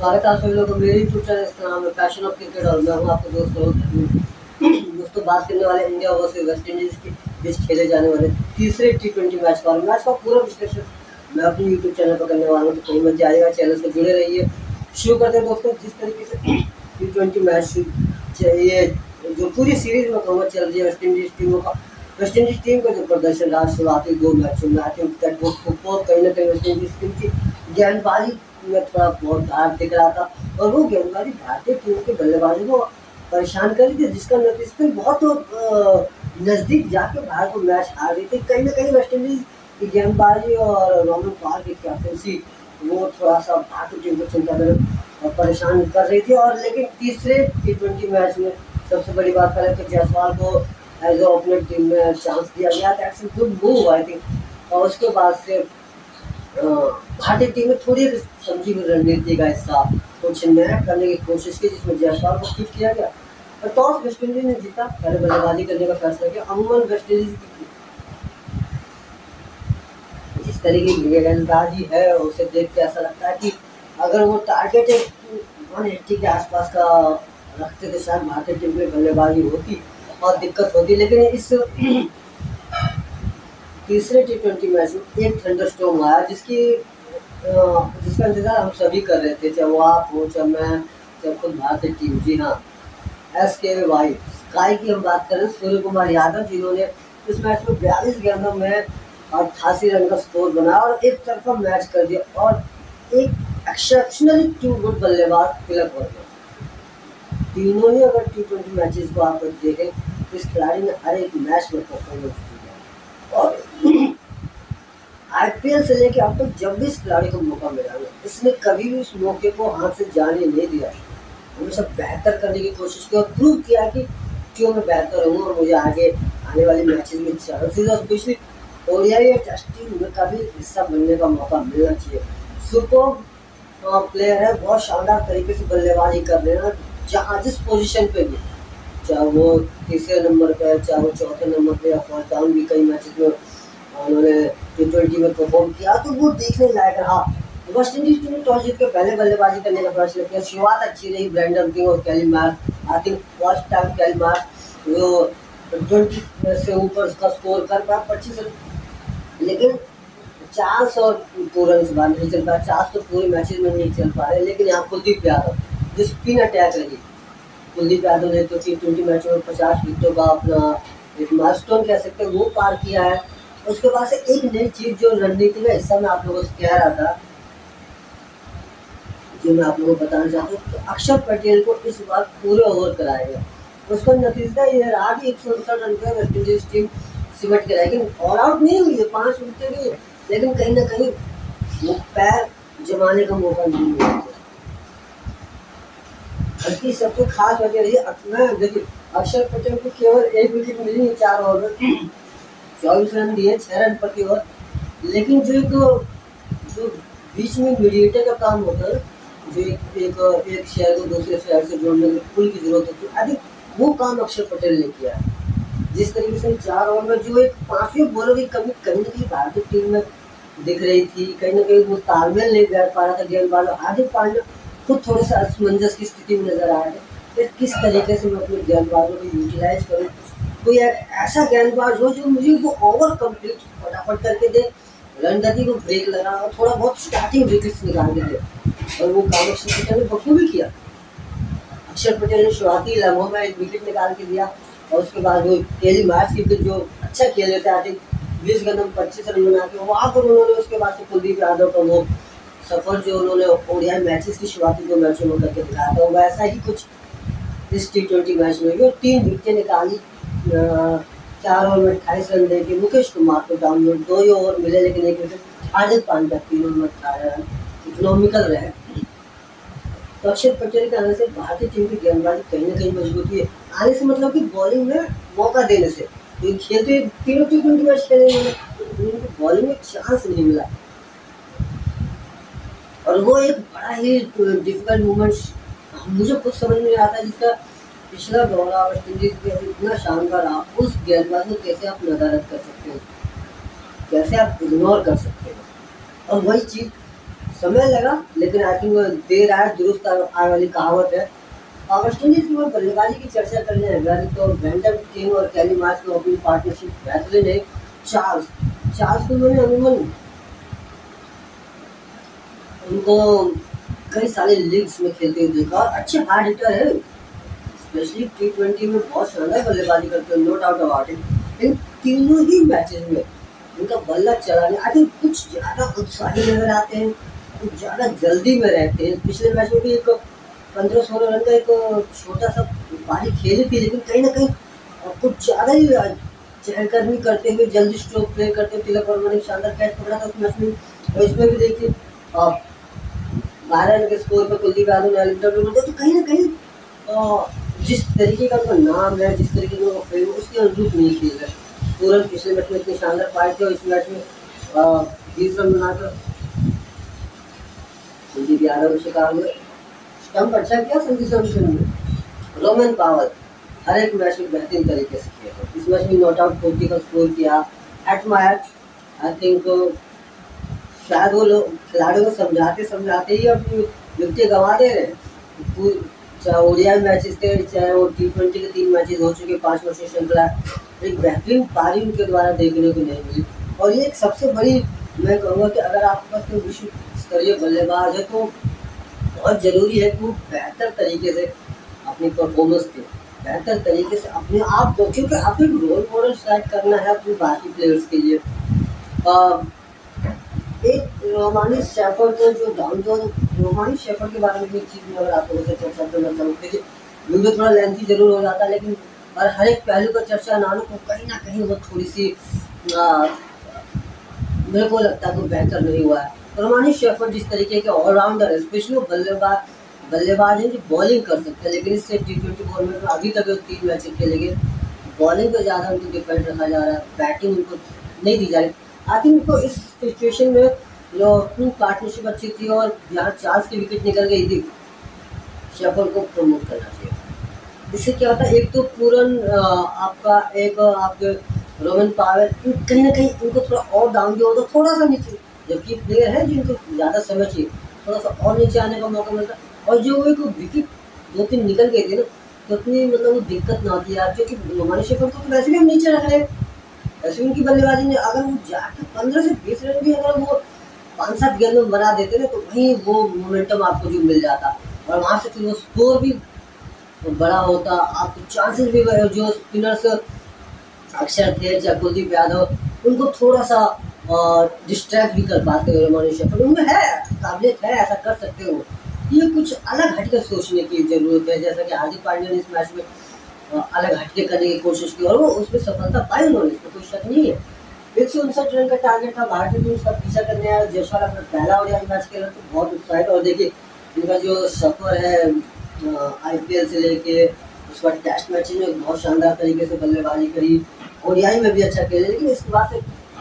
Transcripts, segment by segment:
स्वागत है आप सभी लोगों को मेरे यूट्यूब चैनल। इसका नाम है पैशन ऑफ क्रिकेट और मैं हूँ आपके दोस्तों बात करने वाले इंडिया वर्सेस वेस्ट इंडीज के बीच खेले जाने वाले तीसरे T20 मैच का पूरा विश्लेषण मैं अपने यूट्यूब चैनल पर करने वाला हूँ। तो कहीं मत आएगा, चैनल से जुड़े रहिए। शुरू करते हैं दोस्तों। जिस तरीके से T20 मैच ये जो पूरी सीरीज में कवर चल रही है वेस्ट इंडीज टीम का जो प्रदर्शन रहा शुरुआती 2 मैचों में, I think that was super. कहीं ना कहीं वेस्ट इंडीज टीम की गेंदबाजी में थोड़ा बहुत धार दिख रहा था और वो गेंदबाजी भारतीय टीम के बल्लेबाजों को परेशान कर रही थी, जिसका नतीजा बहुत नज़दीक जाके भारत को मैच हार रही थी। कहीं ना कहीं वेस्ट इंडीज की गेंदबाजी और रोहन पाल की कैप्टनसी वो थोड़ा सा भारतीय टीम को चिंताजनक और परेशान कर रही थी। और लेकिन तीसरे T20 मैच में सबसे बड़ी बात है कि जायसवाल को एज ए ओपनर टीम में चांस दिया गया। That's a good move I think. और उसके बाद से भारतीय टीम में थोड़ी समझी हुई रणनीति का हिस्सा कुछ नया करने की कोशिश की, जिसमें जायसवाल को फिट किया गया और टॉस वेस्ट इंडीज ने जीता। पहले बल्लेबाजी करने का फैसला किया। अमूमन वेस्ट इंडीज की जिस तरीके की गेंदबाजी है उसे देख के ऐसा लगता है कि अगर वो टारगेट 180 के आसपास का रखते तो शायद भारतीय टीम में बल्लेबाजी होती और दिक्कत होती। लेकिन इस तीसरे T20 मैच में एक थंडरस्टॉर्म आया जिसका इंतजार हम सभी कर रहे थे, चाहे वो आप हो, चाहे मैं, चाहे खुद भारतीय टीम। जी हाँ, SKY स्काई की हम बात करें, सूर्य कुमार यादव, जिन्होंने इस मैच में 42 गेंदों में 88 रन का स्कोर बनाया और एक तरफा मैच कर दिया। और एक एक्सेप्शनली टू गुड बल्लेबाज तिलक वर्मा। तीनों ही अगर T20 मैचेस को आप देखें, इस खिलाड़ी ने हर एक मैच में परफॉर्मेंस दी है। और IPL से लेकर अब तक जब भी इस खिलाड़ी को मौका मिला है, इसने कभी भी उस मौके को हाथ से जाने नहीं दिया। हमेशा बेहतर करने की कोशिश की और प्रूव किया कि क्यों मैं बेहतर हूँ और मुझे आगे आने वाले मैचेस में चांसेस और स्पेशली ODI या टेस्ट टीम में कभी हिस्सा बनने का मौका मिलना चाहिए। सुपर प्लेयर है, बहुत शानदार तरीके से बल्लेबाजी कर रहे हैं। जहाँ जिस पोजीशन पे भी, चाहे वो तीसरे नंबर पे, चाहे वो चौथे नंबर पे या फर्स्ट डाउन भी कई मैचेस में उन्होंने T20 में परफॉर्म किया, तो वो देखने लायक रहा। वेस्ट इंडीज टीम ने टॉस जीत के पहले बल्लेबाजी करने का फैसला किया। शुरुआत अच्छी रही ब्रेंडन किंग और Kyle Marsh. I think first time Kyle Marsh वो 20 से ऊपर उसका स्कोर कर पाया 25 रन, लेकिन 402 रन से बाहर नहीं चल पाया। 4 तो पूरे मैचेस में नहीं चल पा रहे। लेकिन यहाँ कुलदीप यादव जो स्पिन अटैक रही, कुलदीप यादव ने तो T20 मैचों में 50 विकेटों का अपना एक माइलस्टोन कह सकते हैं वो पार किया है। उसके बाद से एक नई चीज जो रणनीति का हिस्सा मैं आप लोगों से कह रहा था, जो मैं आप लोगों को बताना चाहता हूँ, तो अक्षर पटेल को इस बार पूरे ओवर कराया गया। उसका नतीजा ये रहा कि 169 रन पे वेस्ट इंडीज टीम सिमट के, लेकिन ऑल आउट नहीं हुई है, 5 विकेट गई, लेकिन कहीं ना कहीं वो पैर जमाने का मौका नहीं मिला। इसकी सबसे खास वजह रही, देखिए अक्षर पटेल को केवल 1 विकेट मिली 4 ओवर में, 24 रन दिए, 6 रन प्रति ओवर। लेकिन जो बीच में मीडिएटर का काम होता है, जो एक शहर को दूसरे शहर से जोड़ने में पुल की जरूरत होती है, अधिक वो काम अक्षर पटेल ने किया है। जिस तरीके से 4 ओवर में जो एक 5वें बॉलर की कमी कहीं ना कहीं भारतीय टीम में दिख रही थी, कहीं ना कहीं वो तालमेल नहीं बैठ पा रहा था गेंदबाज। हार्दिक पांड्या खुद थोड़े से असमंजस की स्थिति में नजर आ रहे थे, किस तरीके से मैं अपने गेंदबाजों को यूटिलाइज करूँ, कोई ऐसा गेंदबाज हो जो मुझे वो ओवर कंप्लीट फटाफट करके दे, रणनीति को ब्रेक लगा और थोड़ा बहुत स्टार्टिंग विकेट्स निकाल के दे। और वो काम अक्षर पटेल ने बखूबी किया। अक्षर पटेल ने शुरुआती लम्हों में 1 विकेट निकाल के दिया और उसके बाद वो कैली मार्श की जो अच्छा खेल लेते आते 20 गेंदों में 25 रन बना के वहाँ पर उन्होंने उसके बाद से कुलदीप यादव का वो सफर जो उन्होंने ODI मैचेस की शुरुआती 2 मैचों में करके दिखाया था, वैसा ही कुछ इस T20 मैच में भी 3 विकेटें निकाली। 4 ओवर में 28 रन देके मुकेश कुमार को डाउन 2 ही ओवर मिले, लेकिन 1 विकेट। हार्दिक पांड्या 3 ओवर में 18 रन इकोनॉमिकल रहे। तो अक्षर पटेल के आने से भारतीय टीम की गेंदबाजी कहीं ना कहीं मजबूत हुई है। आने से मतलब कि बॉलिंग में मौका देने से, तो खेलते तीनों T20 मैच खेले, उनको बॉलिंग में चांस नहीं मिला। और वो एक बड़ा ही डिफिकल्ट मूवमेंट मुझे कुछ समझ में आता है, जिसका पिछला दौरा वेस्ट इंडीज के इतना शानदार रहा। उस गेंदबाज को कैसे आप नदारद कर सकते हो, कैसे आप इग्नोर कर सकते हो। और वही चीज़ समय लगा, लेकिन आई थिंक देर आए दुरुस्त आए वाली कहावत है। वेस्ट इंडीज की बल्लेबाजी की चर्चा करने अगर तो ब्रेंडन किंग और कैली मार्श की ओपनिंग पार्टनरशिप बेहतरीन है। चार्ल्स चार्ल्स को मैंने अमूमन उनको कई सारे लीग्स में खेलते हुए देखा और अच्छे हार्ड हिटर है, स्पेशली T20 में बहुत शानदार बल्लेबाजी करते हैं, नो डाउट अबाउट इट। इन तीनों ही मैचेस में उनका बल्ला चलाने आई थिंक कुछ ज़्यादा उत्साही नजर आते हैं, कुछ ज़्यादा जल्दी में रहते हैं। पिछले मैच में भी एक 15-16 रन का एक छोटा सा पारी खेली थी, लेकिन कहीं ना कहीं कुछ ज़्यादा ही चहलकदमी करते हुए जल्दी स्ट्रोक प्ले करते हुए तिलक वर्मा ने शानदार कैच पकड़ा था उस मैच में। और इसमें भी देखिए 12 रन के स्कोर पर कुलदीप यादव ने इंटरव्यू तो कहीं ना कहीं जिस तरीके का उनका नाम है, जिस तरीके का फेम है, उसके अनुरूप नहीं खेल रहे। पूरन पिछले मैच में इतनी शानदार पारी थी और इस मैच में 20 रन बनाकर कुलदीप यादव के शिकार हुए। स्टंप अच्छा किया संजू सैमसन ने। रोमन पावल हर एक मैच में बेहतरीन तरीके से खेला, इस मैच में नॉट आउट 40 का स्कोर किया। एडमायर आई थिंक शायद वो लोग खिलाड़ियों को समझाते समझाते ही अपनी विकेटें गंवा दे रहे। चाहे ओडीआई मैचेस थे, चाहे वो T20 के 3 मैचेस हो चुके 5 वर्षीय श्रृंखला, एक बेहतरीन पारी उनके द्वारा देखने को नहीं मिली। और ये एक सबसे बड़ी, मैं कहूँगा कि अगर आपके पास कोई विश्व स्तरीय बल्लेबाज है तो बहुत ज़रूरी है कि वो बेहतर तरीके से अपनी परफॉर्मेंस दे, बेहतर तरीके से अपने आप को, क्योंकि आपको एक रोल मॉडल सेट करना है अपने बाकी प्लेयर्स के लिए। एक रोमानी शेफर्ड को जो रोमानी शेफर्ड के बारे में एक चीज़ में अगर आप लोगों से चर्चा करना चाहूँ, देखिए वीडियो थोड़ा लेंथी जरूर हो जाता है, लेकिन हर एक पहलू का चर्चा ना को कहीं ना कहीं वो थोड़ी सी मेरे को लगता है तो बेहतर नहीं हुआ है। रोमानी शेफर्ड जिस तरीके के ऑलराउंडर है, स्पेशली बल्लेबाज हैं जो बॉलिंग कर सकते हैं, लेकिन इससे T20 फॉर्मेट में अभी तक 3 मैच खेले गए, बॉलिंग पर ज़्यादा उनको डिपेंड रखा जा रहा है, बैटिंग उनको नहीं दी जा रही। आई थिंक उनको इस सिचुएशन में जो अपनी पार्टनरशिप अच्छी थी और यहाँ चार्ल्स की विकेट निकल गई थी, शेफर्ड को प्रमोट करना चाहिए। इससे क्या होता है, एक तो पूरन आपका एक आपके रोमन पावेल कहीं ना कहीं इनको थोड़ा और डाउन जो होता थोड़ा सा नीचे, जबकि प्लेयर है जिनको ज़्यादा समय चाहिए, थोड़ा सा और नीचे आने का मौका मिलता। और जो एक विकेट 2-3 निकल गए थे ना, तो उतनी मतलब वो दिक्कत ना होती यार, क्योंकि रोमानी शेफर्ड को तो वैसे भी हम नीचे रख रहे हैं। वैसे उनकी बल्लेबाजी ने अगर वो जाके 15 से 20 रन भी अगर वो 5-7 गेंदों में बना देते ना, तो वहीं वो मोमेंटम आपको जो मिल जाता और वहाँ से फिर वो स्कोर भी बड़ा होता, आपको चांसेस भी, जो स्पिनर्स अक्षर थे चाहे कुलदीप यादव, उनको थोड़ा सा डिस्ट्रैक्ट भी कर पाते हो रोमानी शेफर्ड, उनमें है काबिलियत है, ऐसा कर सकते हो। ये कुछ अलग हटकर सोचने की ज़रूरत है, जैसा कि हार्दिक पांड्या ने इस मैच में अलग हटके करने की कोशिश की और वो उसमें सफलता पाई उन्होंने, इसमें कोई शक नहीं है। 159 रन का टारगेट था, भारतीय टीम उसका पीछा करने आया। जयसवाल अपना पहला ओडीआई मैच खेला तो बहुत उत्साहित, और देखिए इनका जो सफर है IPL से लेके उसके बाद टेस्ट मैच में बहुत शानदार तरीके से बल्लेबाजी करी, ओडीआई में भी अच्छा खेले, लेकिन इसके बाद से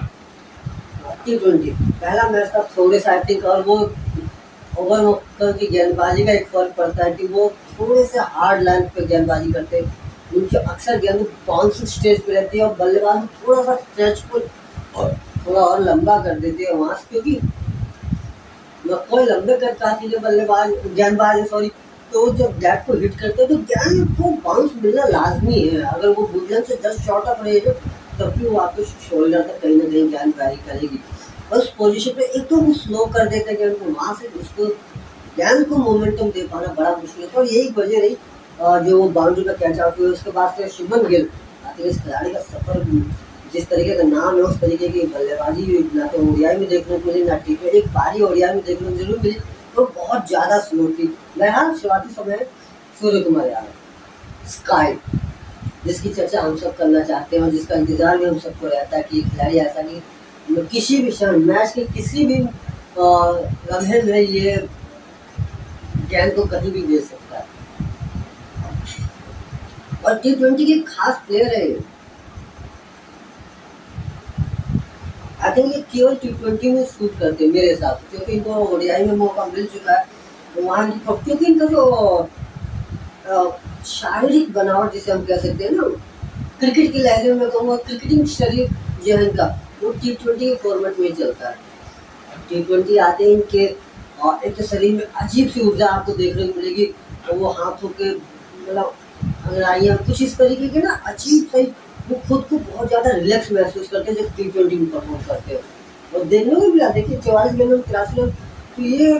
T20 पहला मैच था थोड़े सा आई थिंक, और वो ओवर की गेंदबाजी का एक फर्क पड़ता है कि वो थोड़े से हार्ड लाइन पे गेंदबाजी करते हैं, उनके अक्सर गेंद बाउंसिंग स्टेज पे रहती है और बल्लेबाज थोड़ा सा स्ट्रेच को और थोड़ा और लंबा कर देते हैं वहाँ से, क्योंकि कोई लंबे कद काटती जो गेंदबाज है सॉरी, तो जब गैप को हिट करते हैं तो गेंद को बाउंस मिलना लाजमी है। अगर वो बुलडन से जस्ट शॉर्ट अप रहेगा तभी वो आपके शोल्डर तक कहीं ना कहीं गेंद कैरी करेगी। उस पोजीशन पे एक तो वो स्लो कर देते हैं गेंद को, वहाँ से उसको गेंद को मोमेंटम दे पाना बड़ा मुश्किल है। और यही वजह रही जो बाउंड्री का कैच आउट हुआ, उसके बाद से शुभमन गिल आते इस खिलाड़ी का सफर, जिस तरीके का नाम है उस तरीके की बल्लेबाजी ना तो ओडीआई में देखने को मिली, ना T20 एक पारी ओडीआई में देखने को जरूर मिली, तो बहुत ज़्यादा स्लो थी। बहरहाल शुरुआती समय सूर्य कुमार यादव स्काई, जिसकी चर्चा हम सब करना चाहते हैं और जिसका इंतजार भी हम सबको रहता है कि ये खिलाड़ी ऐसा नहीं किसी भी क्षण मैच के किसी भी लम्हे में ये गेंद को कहीं भी भेज सकता है और T20 की खास प्लेयर है। आई थिंक ये केवल T20 में शूट करते हैं मेरे हिसाब से, क्योंकि इनको ओडीआई में मौका मिल चुका है, तो वहाँ क्योंकि इनका जो शारीरिक बनावट जिसे हम कह सकते हैं ना, क्रिकेट की लहजे में कहूँगा क्रिकेटिंग शरीर जो है इनका, वो T20 के फॉर्मेट में चलता है। T20 आते हैं इनके और एक तो शरीर में अजीब सी ऊर्जा आपको देखने को मिलेगी, और वो हाथों के मतलब अंगड़ाइयाँ कुछ इस तरीके के ना अजीब सही, वो खुद को बहुत ज़्यादा रिलैक्स महसूस करते हैं जब T20 में परफॉर्म करते हो। और देखने को भी मिला, देखिए 44 गेंदों में 83 रन, तो ये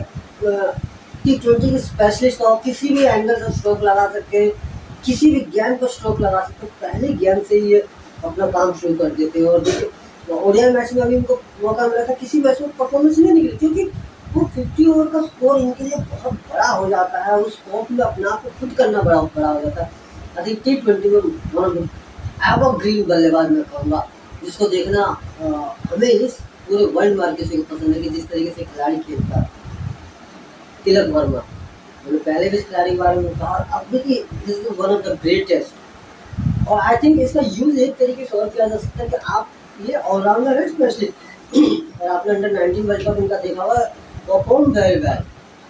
T20 के स्पेशलिस्ट और किसी भी एंगल से स्ट्रोक लगा सकते हैं, किसी भी गेंद पर स्ट्रोक लगा सकते हैं, पहले गेंद से ही ये अपना काम शुरू कर देते हैं। और देखिए ओडीआई मैच में अभी इनको मौका मिला था, किसी मैच में परफॉर्मेंस नहीं निकली, क्योंकि वो 50 ओवर का स्कोर इनके लिए बहुत बड़ा हो जाता है, उस स्कोर में अपने आप को खुद करना बड़ा बड़ा हो जाता है। आई थिंक T20 में वन ऑफ द एवरग्रीन बल्लेबाज मैं कहूँगा, जिसको देखना हमें इस पूरे वर्ल्ड में किसी को पसंद है कि जिस तरीके से खिलाड़ी खेलता है। तिलक वर्मा, मैंने पहले भी इस खिलाड़ी के बारे में कहा, अब देखिए this is one of the greatest. और आई थिंक इसका यूज एक तरीके से और किया जा सकता है कि आप ये ऑलराउंडर है स्पेशली, और आपने अंडर 19 वर्ल्ड कप इनका देखा हुआ, परफॉर्म वेरी वेल,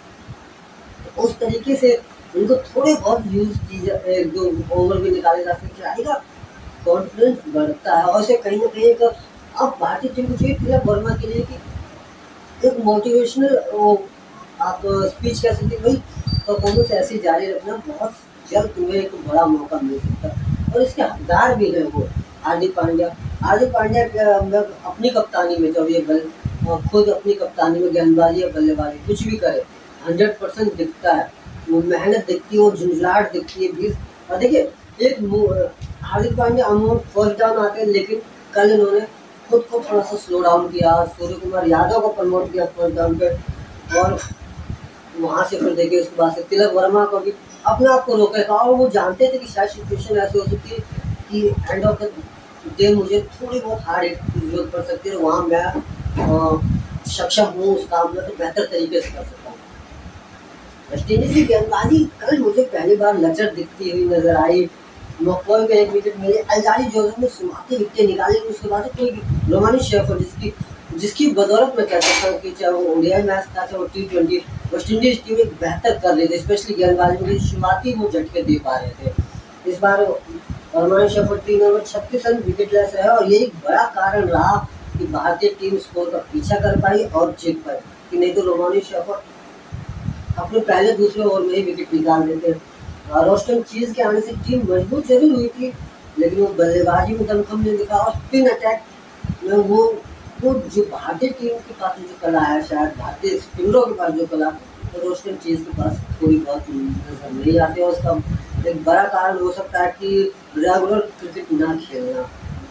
उस तरीके से उनको थोड़े बहुत यूज की जाए, एक दो ओवर भी निकाले जा सकते, खिलाड़ी का कॉन्फिडेंस बढ़ता है। और इसे कहीं ना कहीं एक अब भारतीय टीम को चाहिए तिलक वर्मा के लिए कि एक मोटिवेशनल आप स्पीच कह सकते हैं, भाई परफॉर्मेंस ऐसे जारी रखना, बहुत जल्द तुम्हें एक बड़ा मौका मिल सकता है। और इसके हकदार भी है वो हार्दिक पांड्या अपनी कप्तानी में, जब ये खुद अपनी कप्तानी में गेंदबाजी या बल्लेबाजी कुछ भी करे 100% दिखता है, वो मेहनत दिखती है, वो झुंझलाहट दिखती है बीस। और देखिए एक हार्दिक पांड्या अमूल फर्स्ट डाउन आते हैं, लेकिन कल इन्होंने खुद को थोड़ा सा स्लो डाउन किया, सूर्य कुमार यादव को प्रमोट किया फर्स्ट डाउन पे, और वहाँ से फिर देखिए उसके बाद से तिलक वर्मा को भी अपने आप को रोके था, और वो जानते थे कि शायद सिचुएशन ऐसी हो सकती है कि एंड ऑफ द डे मुझे थोड़ी बहुत हार्ड हिट की जरूरत पड़ सकती है, वहाँ मैं सक्षम हूँ उस काम में, तो बेहतर तरीके से कर सकता हूँ। वेस्ट इंडीज की गेंदबाजी कल मुझे पहली बार लचर दिखती हुई नजर आई। मकॉय का एक विकेट मिले, अल्जारी जोसेफ ने शुरुआती विकेट निकाली, उसके बाद कोई रोमानी शेफर्ड जिसकी बदौलत मैं कह सकता हूँ कि चाहे वो ओडीआई मैच था चाहे वो T20, वेस्ट इंडीज टीम एक बेहतर कर रही थी, स्पेशली गेंदबाजी में शुरुआती वो झटके दे पा रहे थे। इस बार Romario Shepherd 3 over 36 run wicket less रहे, और यही बड़ा कारण रहा कि भारतीय टीम स्कोर का पीछा कर पाई और जीत पाई, कि नहीं तो रोमानी शेफर्ड अपने पहले दूसरे ओवर में ही विकेट निकाल देते। रोस्टन चीज के आने से टीम मजबूत जरूर हुई थी, लेकिन वो बल्लेबाजी में दमखम नहीं दिखा, और स्पिन अटैक में वो जो भारतीय टीम के पास जो कला है, शायद भारतीय स्पिनरों के पास जो कला, तो रोस्टन चीज के पास थोड़ी बहुत नजर नहीं आती है। उसका एक बड़ा कारण हो सकता है कि रेगुलर क्रिकेट ना खेलना।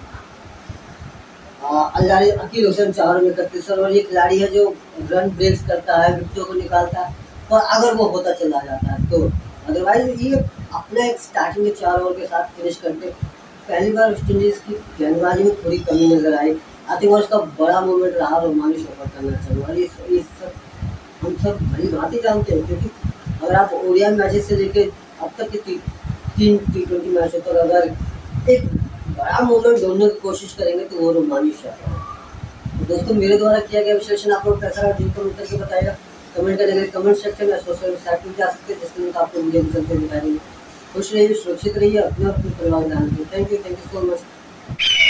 अल्लारी अकील हुसैन 4 में 31 रन, और ये खिलाड़ी है जो रन ब्रेक्स करता है, विकेटों को निकालता है, और अगर वो होता चला जाता है तो अदरवाइज ये अपने एक स्टार्टिंग के 4 ओवर के साथ फिनिश करते। पहली बार वेस्ट इंडीज की गेंदबाजी में थोड़ी कमी नजर आई, आई थिंक उसका बड़ा मूवमेंट रहा रोमानी शेफर्ड करना चाहूँगा। ये सब हम सब बड़ी बात ही जानते हैं, क्योंकि अगर आप ओडीआई मैचेस से लेके अब तक के 3 T20 मैच है, तो अगर एक बड़ा मूवमेंट ढूंढने की कोशिश करेंगे तो वो रोमानी शेफर्ड है। तो दोस्तों मेरे द्वारा किया गया विश्लेषण आप लोग कैसा रहा, जिनको उत्तर के बताएगा कमेंट करेंगे, कमेंट सेक्शन में सोशल साइट में जा सकते हैं, जिसके लिए आपको वीडियो चलते दिखाई देंगे। खुश रहिए, सुरक्षित रहिए, अपने परिवार ध्यान रखिए। Thank you so much.